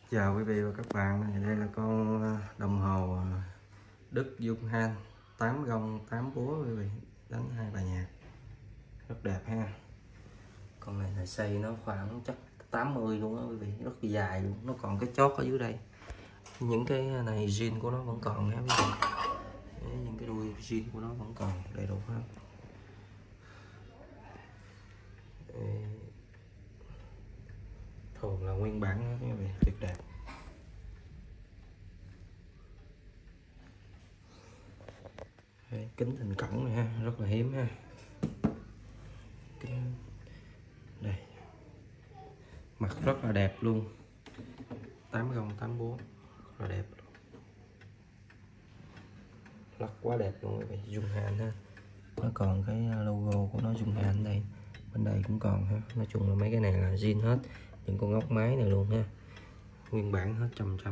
Chào quý vị và các bạn, đây là con đồng hồ Đức Junghans 8 gông 8 búa quý vị, đánh 2 bài nhạc rất đẹp ha. Con này là xây nó khoảng chắc 80 luôn á quý vị, rất dài luôn, nó còn cái chót ở dưới đây. Những cái này zin của nó vẫn còn ha quý vị. Đấy, những cái đuôi zin của nó vẫn còn đầy đủ hết. Thường là nguyên bản đó quý vị, tuyệt đẹp. Đây, kính thành cổng này ha, rất là hiếm ha. Kính đây, mặt rất là đẹp luôn, 8 gông 8 búa, rất là đẹp, lắc quá đẹp luôn quý vị. Junghans ha, nó còn cái logo của nó Junghans đây, bên đây cũng còn ha. Nói chung là mấy cái này là zin hết, những con ốc máy này luôn ha, nguyên bản hết 100%.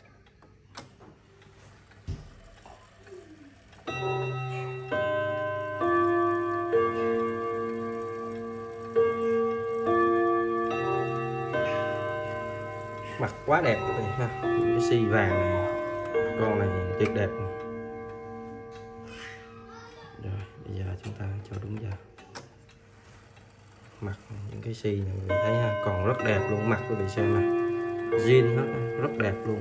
Mặt quá đẹp quý vị ha, cái xi vàng này, con này tuyệt đẹp. Rồi bây giờ chúng ta cho đúng giờ. Mặt những cái xi này quý vị thấy ha, còn rất đẹp luôn, mặt quý vị xem này, zin hết, rất đẹp luôn.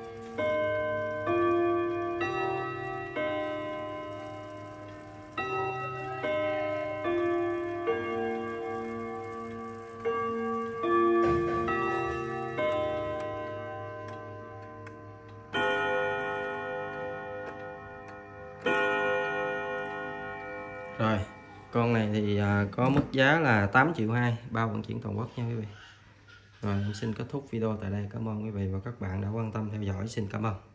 Rồi, con này thì có mức giá là 8,2 triệu, bao vận chuyển toàn quốc nha quý vị. Rồi, em xin kết thúc video tại đây. Cảm ơn quý vị và các bạn đã quan tâm theo dõi. Xin cảm ơn.